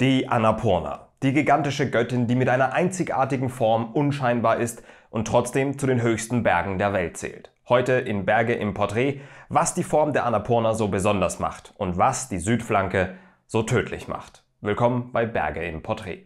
Die Annapurna, die gigantische Göttin, die mit einer einzigartigen Form unscheinbar ist und trotzdem zu den höchsten Bergen der Welt zählt. Heute in Berge im Porträt, was die Form der Annapurna so besonders macht und was die Südflanke so tödlich macht. Willkommen bei Berge im Porträt.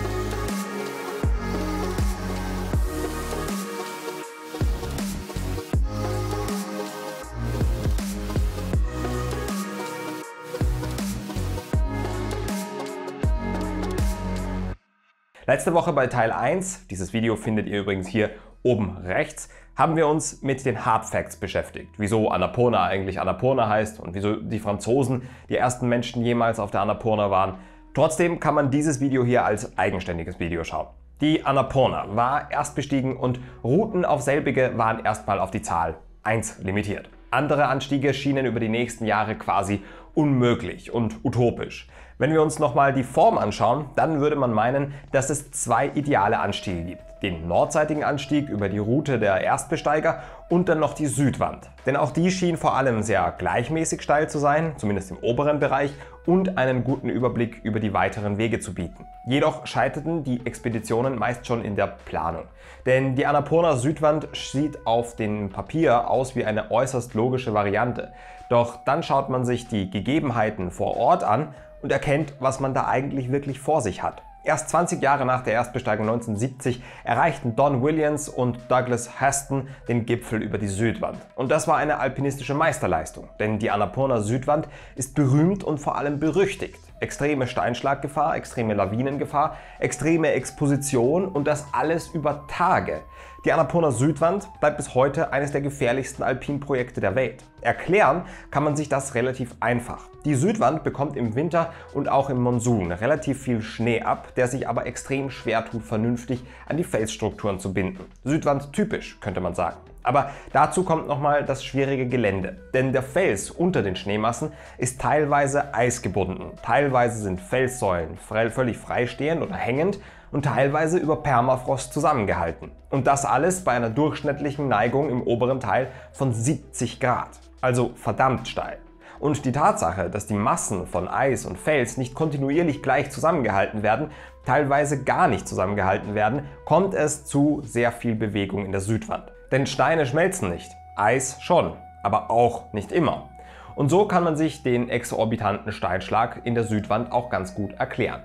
Letzte Woche bei Teil 1, dieses Video findet ihr übrigens hier oben rechts, haben wir uns mit den Hard Facts beschäftigt. Wieso Annapurna eigentlich Annapurna heißt und wieso die Franzosen die ersten Menschen jemals auf der Annapurna waren. Trotzdem kann man dieses Video hier als eigenständiges Video schauen. Die Annapurna war erst bestiegen und Routen auf selbige waren erstmal auf die Zahl 1 limitiert. Andere Anstiege schienen über die nächsten Jahre quasi unmöglich und utopisch. Wenn wir uns nochmal die Form anschauen, dann würde man meinen, dass es zwei ideale Anstiege gibt. Den nordseitigen Anstieg über die Route der Erstbesteiger und dann noch die Südwand. Denn auch die schien vor allem sehr gleichmäßig steil zu sein, zumindest im oberen Bereich, und einen guten Überblick über die weiteren Wege zu bieten. Jedoch scheiterten die Expeditionen meist schon in der Planung. Denn die Annapurna Südwand sieht auf dem Papier aus wie eine äußerst logische Variante. Doch dann schaut man sich die Gegebenheiten vor Ort an und erkennt, was man da eigentlich wirklich vor sich hat. Erst 20 Jahre nach der Erstbesteigung 1970 erreichten Don Williams und Douglas Haston den Gipfel über die Südwand. Und das war eine alpinistische Meisterleistung, denn die Annapurna Südwand ist berühmt und vor allem berüchtigt. Extreme Steinschlaggefahr, extreme Lawinengefahr, extreme Exposition und das alles über Tage. Die Annapurna Südwand bleibt bis heute eines der gefährlichsten Alpinprojekte der Welt. Erklären kann man sich das relativ einfach. Die Südwand bekommt im Winter und auch im Monsun relativ viel Schnee ab, der sich aber extrem schwer tut, vernünftig an die Felsstrukturen zu binden. Südwand typisch, könnte man sagen. Aber dazu kommt nochmal das schwierige Gelände. Denn der Fels unter den Schneemassen ist teilweise eisgebunden. Teilweise sind Felssäulen völlig freistehend oder hängend und teilweise über Permafrost zusammengehalten. Und das alles bei einer durchschnittlichen Neigung im oberen Teil von 70 Grad. Also verdammt steil. Und die Tatsache, dass die Massen von Eis und Fels nicht kontinuierlich gleich zusammengehalten werden, teilweise gar nicht zusammengehalten werden, kommt es zu sehr viel Bewegung in der Südwand. Denn Steine schmelzen nicht, Eis schon, aber auch nicht immer. Und so kann man sich den exorbitanten Steinschlag in der Südwand auch ganz gut erklären.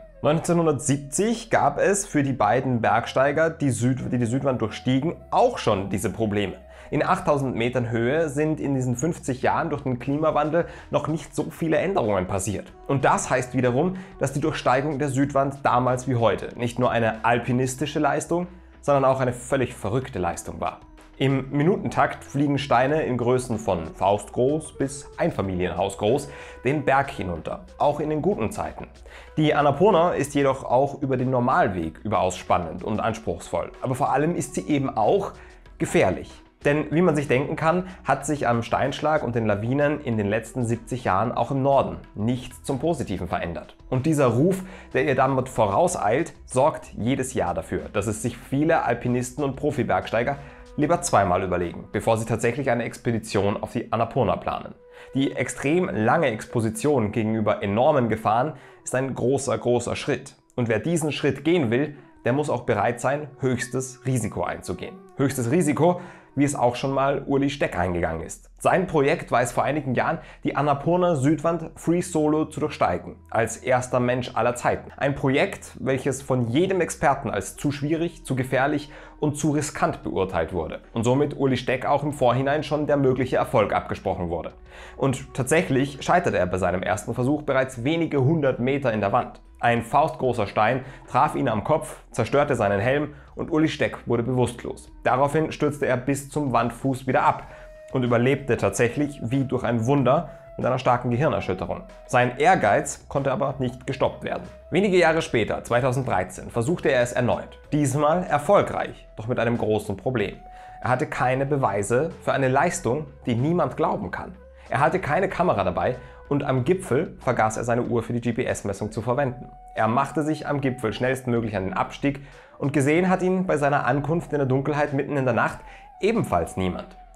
1970 gab es für die beiden Bergsteiger, die die Südwand durchstiegen, auch schon diese Probleme. In 8000 Metern Höhe sind in diesen 50 Jahren durch den Klimawandel noch nicht so viele Änderungen passiert. Und das heißt wiederum, dass die Durchsteigung der Südwand damals wie heute nicht nur eine alpinistische Leistung, sondern auch eine völlig verrückte Leistung war. Im Minutentakt fliegen Steine in Größen von faustgroß bis Einfamilienhaus groß den Berg hinunter, auch in den guten Zeiten. Die Annapurna ist jedoch auch über den Normalweg überaus spannend und anspruchsvoll, aber vor allem ist sie eben auch gefährlich. Denn wie man sich denken kann, hat sich am Steinschlag und den Lawinen in den letzten 70 Jahren auch im Norden nichts zum Positiven verändert. Und dieser Ruf, der ihr damit vorauseilt, sorgt jedes Jahr dafür, dass es sich viele Alpinisten und Profi-Bergsteiger lieber zweimal überlegen, bevor sie tatsächlich eine Expedition auf die Annapurna planen. Die extrem lange Exposition gegenüber enormen Gefahren ist ein großer Schritt. Und wer diesen Schritt gehen will, der muss auch bereit sein, höchstes Risiko einzugehen. Höchstes Risiko, wie es auch schon mal Uli Steck eingegangen ist. Sein Projekt war es vor einigen Jahren, die Annapurna Südwand Free Solo zu durchsteigen, als erster Mensch aller Zeiten. Ein Projekt, welches von jedem Experten als zu schwierig, zu gefährlich und zu riskant beurteilt wurde. Und somit Uli Steck auch im Vorhinein schon der mögliche Erfolg abgesprochen wurde. Und tatsächlich scheiterte er bei seinem ersten Versuch bereits wenige 100 Meter in der Wand. Ein faustgroßer Stein traf ihn am Kopf, zerstörte seinen Helm und Uli Steck wurde bewusstlos. Daraufhin stürzte er bis zum Wandfuß wieder ab und überlebte tatsächlich wie durch ein Wunder mit einer starken Gehirnerschütterung. Sein Ehrgeiz konnte aber nicht gestoppt werden. Wenige Jahre später, 2013, versuchte er es erneut. Diesmal erfolgreich, doch mit einem großen Problem. Er hatte keine Beweise für eine Leistung, die niemand glauben kann. Er hatte keine Kamera dabei und am Gipfel vergaß er seine Uhr für die GPS-Messung zu verwenden. Er machte sich am Gipfel schnellstmöglich an den Abstieg und gesehen hat ihn bei seiner Ankunft in der Dunkelheit mitten in der Nacht ebenfalls niemand.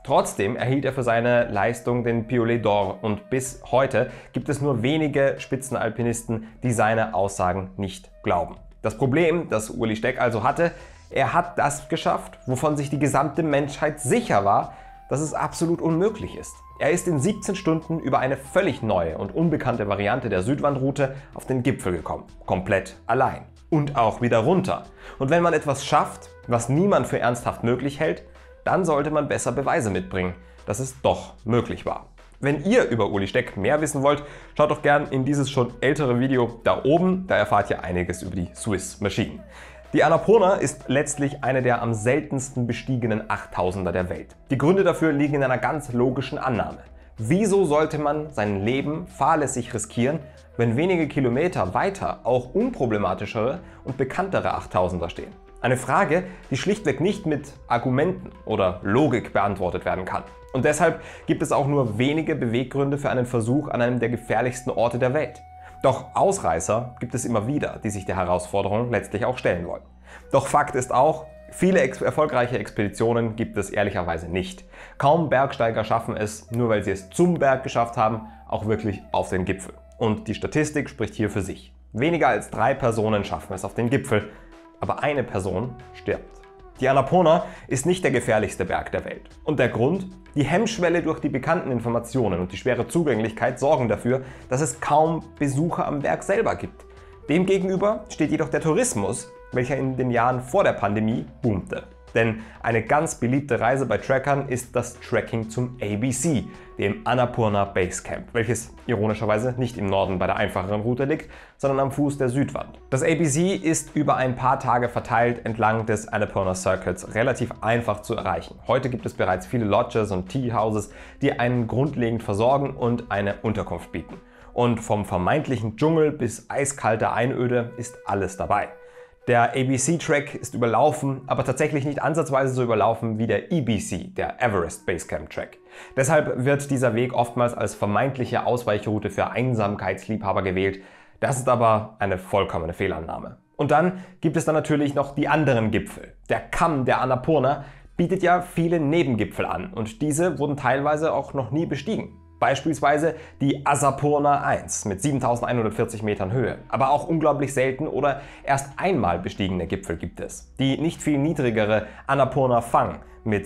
Trotzdem erhielt er für seine Leistung den Piolet d'Or und bis heute gibt es nur wenige Spitzenalpinisten, die seine Aussagen nicht glauben. Das Problem, das Ueli Steck also hatte, er hat das geschafft, wovon sich die gesamte Menschheit sicher war, dass es absolut unmöglich ist. Er ist in 17 Stunden über eine völlig neue und unbekannte Variante der Südwandroute auf den Gipfel gekommen. Komplett allein. Und auch wieder runter. Und wenn man etwas schafft, was niemand für ernsthaft möglich hält, dann sollte man besser Beweise mitbringen, dass es doch möglich war. Wenn ihr über Ueli Steck mehr wissen wollt, schaut doch gern in dieses schon ältere Video da oben, da erfahrt ihr einiges über die Swiss Machine. Die Annapurna ist letztlich eine der am seltensten bestiegenen 8000er der Welt. Die Gründe dafür liegen in einer ganz logischen Annahme. Wieso sollte man sein Leben fahrlässig riskieren, wenn wenige Kilometer weiter auch unproblematischere und bekanntere 8000er stehen? Eine Frage, die schlichtweg nicht mit Argumenten oder Logik beantwortet werden kann. Und deshalb gibt es auch nur wenige Beweggründe für einen Versuch an einem der gefährlichsten Orte der Welt. Doch Ausreißer gibt es immer wieder, die sich der Herausforderung letztlich auch stellen wollen. Doch Fakt ist auch, viele erfolgreiche Expeditionen gibt es ehrlicherweise nicht. Kaum Bergsteiger schaffen es, nur weil sie es zum Berg geschafft haben, auch wirklich auf den Gipfel. Und die Statistik spricht hier für sich. Weniger als 3 Personen schaffen es auf den Gipfel, aber eine Person stirbt. Die Annapurna ist nicht der gefährlichste Berg der Welt. Und der Grund? Die Hemmschwelle durch die bekannten Informationen und die schwere Zugänglichkeit sorgen dafür, dass es kaum Besucher am Berg selber gibt. Demgegenüber steht jedoch der Tourismus, welcher in den Jahren vor der Pandemie boomte. Denn eine ganz beliebte Reise bei Trekkern ist das Trekking zum ABC, dem Annapurna Base Camp, welches ironischerweise nicht im Norden bei der einfacheren Route liegt, sondern am Fuß der Südwand. Das ABC ist über ein paar Tage verteilt entlang des Annapurna Circuits relativ einfach zu erreichen. Heute gibt es bereits viele Lodges und Tea-Houses, die einen grundlegend versorgen und eine Unterkunft bieten. Und vom vermeintlichen Dschungel bis eiskalter Einöde ist alles dabei. Der ABC-Track ist überlaufen, aber tatsächlich nicht ansatzweise so überlaufen wie der EBC, der Everest Basecamp Track. Deshalb wird dieser Weg oftmals als vermeintliche Ausweichroute für Einsamkeitsliebhaber gewählt. Das ist aber eine vollkommene Fehlannahme. Und dann gibt es dann natürlich noch die anderen Gipfel. Der Kamm der Annapurna bietet ja viele Nebengipfel an und diese wurden teilweise auch noch nie bestiegen. Beispielsweise die Annapurna 1 mit 7140 Metern Höhe. Aber auch unglaublich selten oder erst einmal bestiegene Gipfel gibt es. Die nicht viel niedrigere Annapurna Phang mit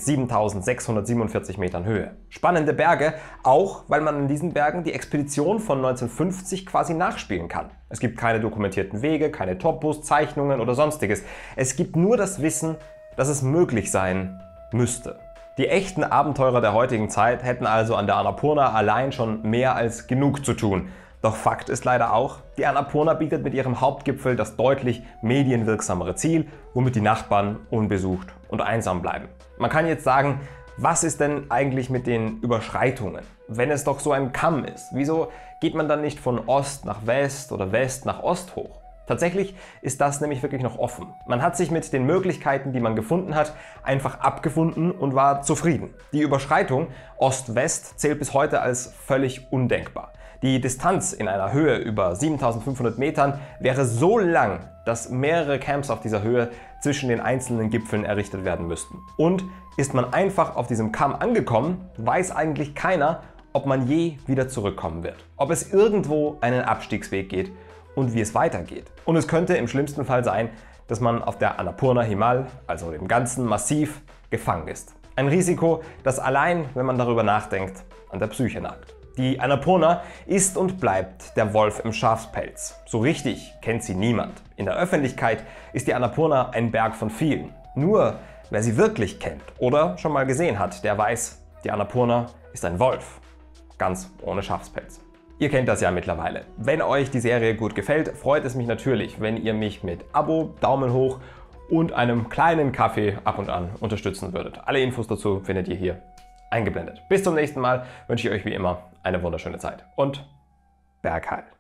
7647 Metern Höhe. Spannende Berge, auch weil man an diesen Bergen die Expedition von 1950 quasi nachspielen kann. Es gibt keine dokumentierten Wege, keine Topos, Zeichnungen oder sonstiges. Es gibt nur das Wissen, dass es möglich sein müsste. Die echten Abenteurer der heutigen Zeit hätten also an der Annapurna allein schon mehr als genug zu tun. Doch Fakt ist leider auch, die Annapurna bietet mit ihrem Hauptgipfel das deutlich medienwirksamere Ziel, womit die Nachbarn unbesucht und einsam bleiben. Man kann jetzt sagen, was ist denn eigentlich mit den Überschreitungen? Wenn es doch so ein Kamm ist, wieso geht man dann nicht von Ost nach West oder West nach Ost hoch? Tatsächlich ist das nämlich wirklich noch offen. Man hat sich mit den Möglichkeiten, die man gefunden hat, einfach abgefunden und war zufrieden. Die Überschreitung Ost-West zählt bis heute als völlig undenkbar. Die Distanz in einer Höhe über 7500 Metern wäre so lang, dass mehrere Camps auf dieser Höhe zwischen den einzelnen Gipfeln errichtet werden müssten. Und ist man einfach auf diesem Kamm angekommen, weiß eigentlich keiner, ob man je wieder zurückkommen wird. Ob es irgendwo einen Abstiegsweg geht und wie es weitergeht. Und es könnte im schlimmsten Fall sein, dass man auf der Annapurna Himal, also dem ganzen Massiv, gefangen ist. Ein Risiko, das allein, wenn man darüber nachdenkt, an der Psyche nagt. Die Annapurna ist und bleibt der Wolf im Schafspelz. So richtig kennt sie niemand. In der Öffentlichkeit ist die Annapurna ein Berg von vielen. Nur wer sie wirklich kennt oder schon mal gesehen hat, der weiß, die Annapurna ist ein Wolf. Ganz ohne Schafspelz. Ihr kennt das ja mittlerweile. Wenn euch die Serie gut gefällt, freut es mich natürlich, wenn ihr mich mit Abo, Daumen hoch und einem kleinen Kaffee ab und an unterstützen würdet. Alle Infos dazu findet ihr hier eingeblendet. Bis zum nächsten Mal wünsche ich euch wie immer eine wunderschöne Zeit und Bergheil.